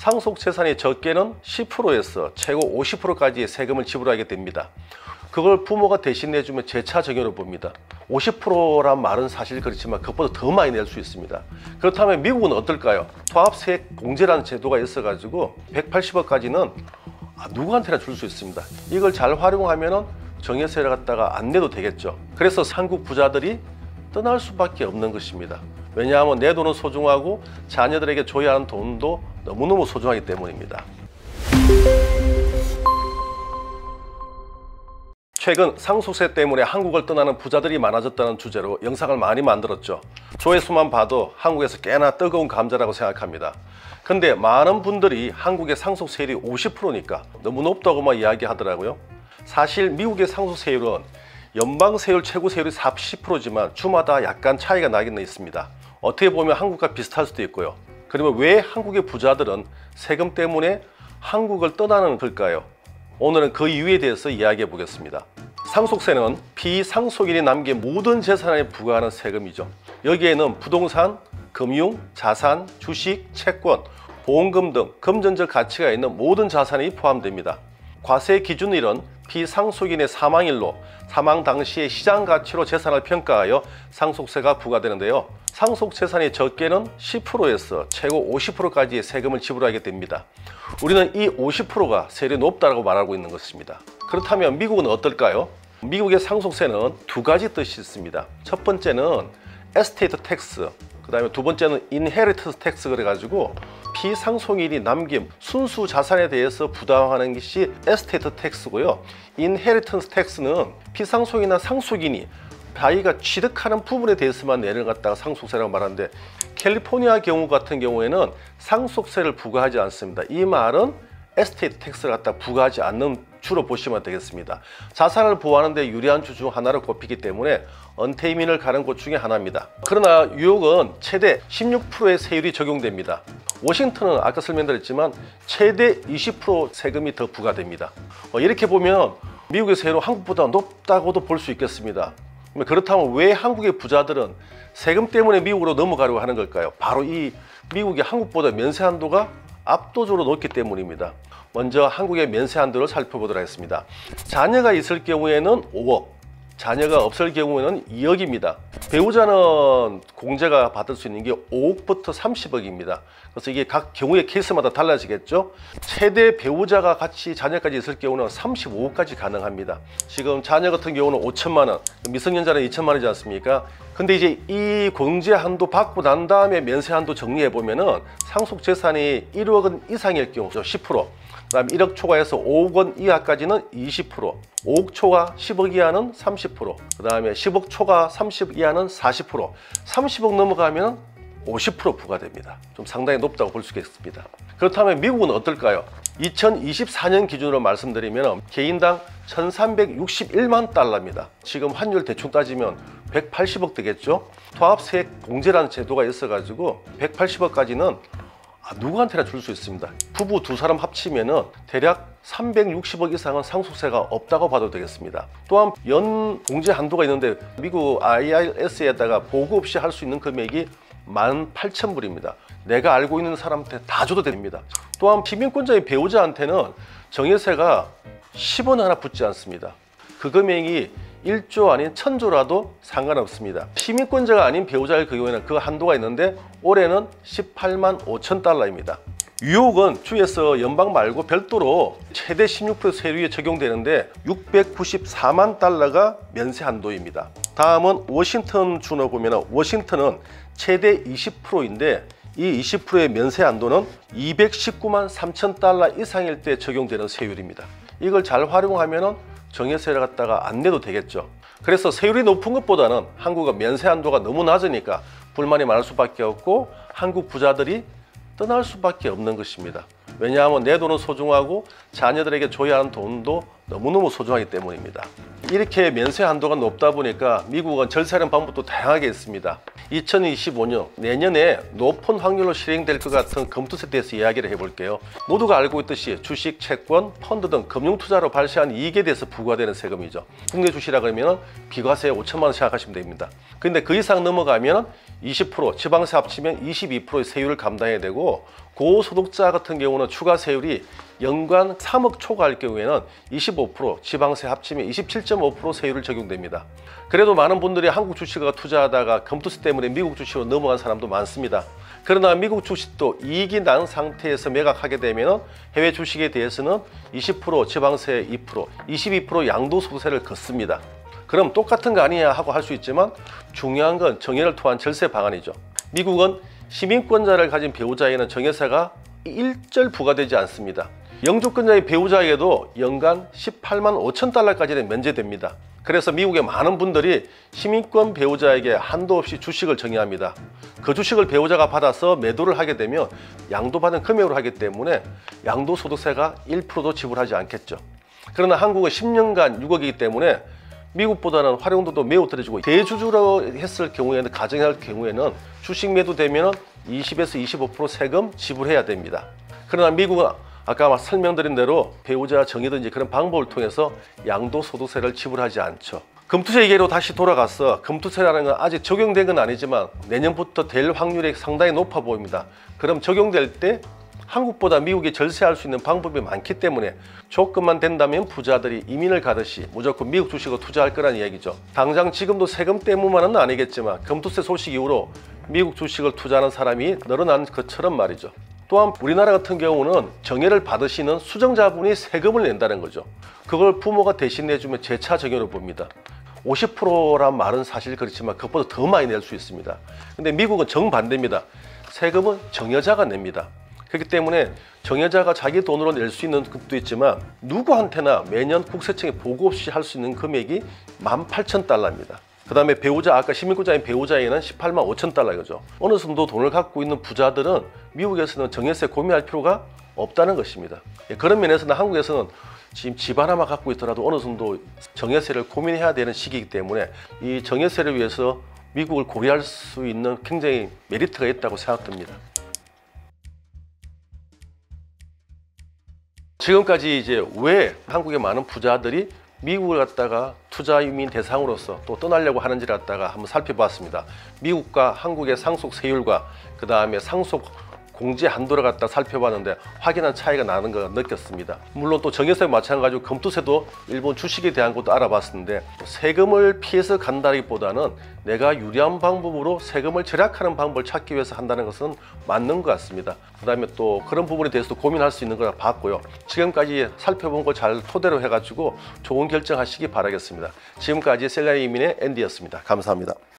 상속 재산이 적게는 10%에서 최고 50%까지의 세금을 지불하게 됩니다. 그걸 부모가 대신 내주면 재차적용으로 봅니다. 50%란 말은 사실 그렇지만 그것보다 더 많이 낼 수 있습니다. 그렇다면 미국은 어떨까요? 토합세액 공제라는 제도가 있어가지고 180억까지는 누구한테나 줄 수 있습니다. 이걸 잘 활용하면 정예세를 갖다가 안 내도 되겠죠. 그래서 한국 부자들이 떠날 수밖에 없는 것입니다. 왜냐하면 내 돈은 소중하고 자녀들에게 줘야 하는 돈도 너무너무 소중하기 때문입니다. 최근 상속세 때문에 한국을 떠나는 부자들이 많아졌다는 주제로 영상을 많이 만들었죠. 조회수만 봐도 한국에서 꽤나 뜨거운 감자라고 생각합니다. 근데 많은 분들이 한국의 상속세율이 50%니까 너무 높다고만 이야기하더라고요. 사실 미국의 상속세율은 연방세율 최고세율이 40%지만 주마다 약간 차이가 나긴 있습니다. 어떻게 보면 한국과 비슷할 수도 있고요. 그러면 왜 한국의 부자들은 세금 때문에 한국을 떠나는 걸까요? 오늘은 그 이유에 대해서 이야기해 보겠습니다. 상속세는 피상속인이 남긴 모든 재산에 부과하는 세금이죠. 여기에는 부동산, 금융, 자산, 주식, 채권, 보험금 등 금전적 가치가 있는 모든 자산이 포함됩니다. 과세 기준일은 피상속인의 사망일로 사망 당시의 시장 가치로 재산을 평가하여 상속세가 부과되는데요. 상속 재산이 적게는 10%에서 최고 50%까지의 세금을 지불하게 됩니다. 우리는 이 50%가 세율이 높다고 말하고 있는 것입니다. 그렇다면 미국은 어떨까요? 미국의 상속세는 두 가지 뜻이 있습니다. 첫 번째는 에스테이트 텍스, 그 다음에 두 번째는 인헤리턴스 텍스 그래가지고 피상속인이 남긴 순수 자산에 대해서 부담하는 것이 에스테이트 텍스고요. 인헤리턴스 텍스는 피상속인이나 상속인이 자기가 취득하는 부분에 대해서만 내는 갖다가 상속세라고 말하는데, 캘리포니아 경우 같은 경우에는 상속세를 부과하지 않습니다. 이 말은 에스테이트 텍스를 갖다 부과하지 않는 주로 보시면 되겠습니다. 자산을 보호하는 데 유리한 주 중 하나로 꼽히기 때문에 언태이민을 가는 곳 중에 하나입니다. 그러나 뉴욕은 최대 16%의 세율이 적용됩니다. 워싱턴은 아까 설명드렸지만 최대 20% 세금이 더 부과됩니다. 이렇게 보면 미국의 세율은 한국보다 높다고도 볼 수 있겠습니다. 그렇다면 왜 한국의 부자들은 세금 때문에 미국으로 넘어가려고 하는 걸까요? 바로 이 미국이 한국보다 면세 한도가 압도적으로 높기 때문입니다. 먼저 한국의 면세 한도를 살펴보도록 하겠습니다. 자녀가 있을 경우에는 5억, 자녀가 없을 경우에는 2억입니다. 배우자는 공제가 받을 수 있는 게 5억부터 30억입니다. 그래서 이게 각 경우의 케이스마다 달라지겠죠. 최대 배우자가 같이 자녀까지 있을 경우는 35억까지 가능합니다. 지금 자녀 같은 경우는 5천만 원, 미성년자는 2천만 원이지 않습니까? 근데 이제 이 공제 한도 받고 난 다음에 면세 한도 정리해 보면은 상속 재산이 1억 원 이상일 경우 10%, 그다음 1억 초과해서 5억 원 이하까지는 20%, 5억 초과 10억 이하는 30%, 그 다음에 10억 초과 30억 이하는 40%, 30억 넘어가면 50% 부과됩니다. 좀 상당히 높다고 볼 수 있겠습니다. 그렇다면 미국은 어떨까요? 2024년 기준으로 말씀드리면 개인당 1361만 달러입니다. 지금 환율 대충 따지면 180억 되겠죠? 토합세액 공제라는 제도가 있어가지고 180억까지는 누구한테나 줄 수 있습니다. 부부 두 사람 합치면은 대략 360억 이상은 상속세가 없다고 봐도 되겠습니다. 또한 연 공제 한도가 있는데 미국 IRS에다가 보고 없이 할 수 있는 금액이 18,000불입니다. 내가 알고 있는 사람한테 다 줘도 됩니다. 또한 피민권자의 배우자한테는 정예세가 10원 하나 붙지 않습니다. 그 금액이 1조 아닌 1000조라도 상관없습니다. 시민권자가 아닌 배우자의 경우에는 그 한도가 있는데 올해는 18만 5천 달러입니다. 뉴욕은 주에서 연방 말고 별도로 최대 16% 세율이 적용되는데 694만 달러가 면세 한도입니다. 다음은 워싱턴 주로 보면 워싱턴은 최대 20%인데 이 20%의 면세 한도는 219만 3천 달러 이상일 때 적용되는 세율입니다. 이걸 잘 활용하면 정예세를 갖다가 안 내도 되겠죠. 그래서 세율이 높은 것보다는 한국은 면세 한도가 너무 낮으니까 불만이 많을 수밖에 없고 한국 부자들이 떠날 수밖에 없는 것입니다. 왜냐하면 내 돈은 소중하고 자녀들에게 줘야 하는 돈도 너무너무 소중하기 때문입니다. 이렇게 면세 한도가 높다 보니까 미국은 절세하는 방법도 다양하게 있습니다. 2025년 내년에 높은 확률로 실행될 것 같은 검투세에 대해서 이야기를 해볼게요. 모두가 알고 있듯이 주식, 채권, 펀드 등 금융투자로 발생한 이익에 대해서 부과되는 세금이죠. 국내 주식이라 그러면 비과세 5천만 원 생각하시면 됩니다. 근데 그 이상 넘어가면 20%, 지방세 합치면 22%의 세율을 감당해야 되고 고소득자 같은 경우는 추가 세율이 연간 3억 초과할 경우에는 25%, 지방세 합치면 27.5% 세율을 적용됩니다. 그래도 많은 분들이 한국 주식을 투자하다가 검투세 때문에 미국 주식으로 넘어간 사람도 많습니다. 그러나 미국 주식도 이익이 난 상태에서 매각하게 되면 해외 주식에 대해서는 20%, 지방세 2%, 22% 양도소득세를 걷습니다. 그럼 똑같은 거 아니냐 하고 할 수 있지만 중요한 건 정예를 토한 절세 방안이죠. 미국은 시민권자를 가진 배우자에게는 정예세가 일절 부과되지 않습니다. 영주권자의 배우자에게도 연간 18만 5천 달러까지는 면제됩니다. 그래서 미국의 많은 분들이 시민권 배우자에게 한도 없이 주식을 정예합니다. 그 주식을 배우자가 받아서 매도를 하게 되면 양도받은 금액으로 하기 때문에 양도소득세가 1%도 지불하지 않겠죠. 그러나 한국은 10년간 6억이기 때문에 미국보다는 활용도도 매우 떨어지고 대주주로 했을 경우에는 가정할 경우에는 주식 매도되면 20에서 25% 세금 지불해야 됩니다. 그러나 미국은 아까 설명드린 대로 배우자 정의든지 그런 방법을 통해서 양도소득세를 지불하지 않죠. 검투세 얘기로 다시 돌아가서 검투세라는 건 아직 적용된 건 아니지만 내년부터 될 확률이 상당히 높아 보입니다. 그럼 적용될 때 한국보다 미국이 절세할 수 있는 방법이 많기 때문에 조건만 된다면 부자들이 이민을 가듯이 무조건 미국 주식을 투자할 거란 이야기죠. 당장 지금도 세금 때문만은 아니겠지만 검투세 소식 이후로 미국 주식을 투자하는 사람이 늘어난 것처럼 말이죠. 또한 우리나라 같은 경우는 정예를 받으시는 수정자분이 세금을 낸다는 거죠. 그걸 부모가 대신 내주면 재차 정예로 봅니다. 50%란 말은 사실 그렇지만 그것보다 더 많이 낼 수 있습니다. 근데 미국은 정반대입니다. 세금은 정여자가 냅니다. 그렇기 때문에 정여자가 자기 돈으로 낼 수 있는 것도 있지만 누구한테나 매년 국세청에 보고 없이 할 수 있는 금액이 18,000달러입니다. 그 다음에 배우자, 아까 시민권자인 배우자에는 18만 5천 달러 이거죠. 어느 정도 돈을 갖고 있는 부자들은 미국에서는 정예세 고민할 필요가 없다는 것입니다. 그런 면에서는 한국에서는 지금 집 하나만 갖고 있더라도 어느 정도 정예세를 고민해야 되는 시기이기 때문에 이 정예세를 위해서 미국을 고려할 수 있는 굉장히 메리트가 있다고 생각됩니다. 지금까지 이제 왜 한국의 많은 부자들이 미국을 갖다가 투자 이민 대상으로서 또 떠나려고 하는지를 갖다가 한번 살펴봤습니다. 미국과 한국의 상속 세율과 그 다음에 상속 공제 한도를 갖다 살펴봤는데 확연한 차이가 나는 걸 느꼈습니다. 물론 또 정예세와 마찬가지로 검투세도 일본 주식에 대한 것도 알아봤는데 세금을 피해서 간다기보다는 내가 유리한 방법으로 세금을 절약하는 방법을 찾기 위해서 한다는 것은 맞는 것 같습니다. 그 다음에 또 그런 부분에 대해서도 고민할 수 있는 걸 봤고요. 지금까지 살펴본 거 잘 토대로 해가지고 좋은 결정하시기 바라겠습니다. 지금까지 셀러리 이민의 앤디였습니다. 감사합니다.